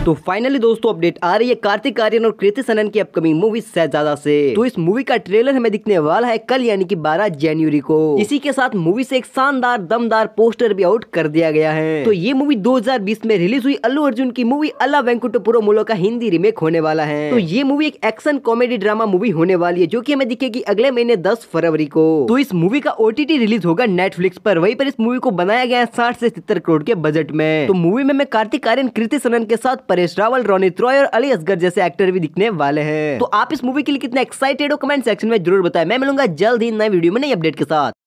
तो फाइनली दोस्तों अपडेट आ रही है कार्तिक आर्यन और कृति सनन की अपकमिंग मूवी शहजादा से। तो इस मूवी का ट्रेलर हमें दिखने वाला है कल यानी कि 12 जनवरी को। इसी के साथ मूवी से एक शानदार दमदार पोस्टर भी आउट कर दिया गया है। तो ये मूवी 2020 में रिलीज हुई अल्लू अर्जुन की मूवी अला वेंकुटपुरमुलो का हिंदी रीमेक होने वाला है। तो ये मूवी एक एक्शन कॉमेडी ड्रामा मूवी होने वाली है जो कि हमें दिखेगी अगले महीने 10 फरवरी को। तो इस मूवी का OTT रिलीज होगा नेटफ्लिक्स पर। वहीं पर इस मूवी को बनाया गया है 60 से 70 करोड़ के बजट में। तो मूवी में कार्तिक आर्यन, कृति सनन के साथ परेश रावल, रोनित रॉय और अली असगर जैसे एक्टर भी दिखने वाले हैं। तो आप इस मूवी के लिए कितने एक्साइटेड हो कमेंट सेक्शन में जरूर बताएं। मैं मिलूंगा जल्द ही नए वीडियो में नई अपडेट के साथ।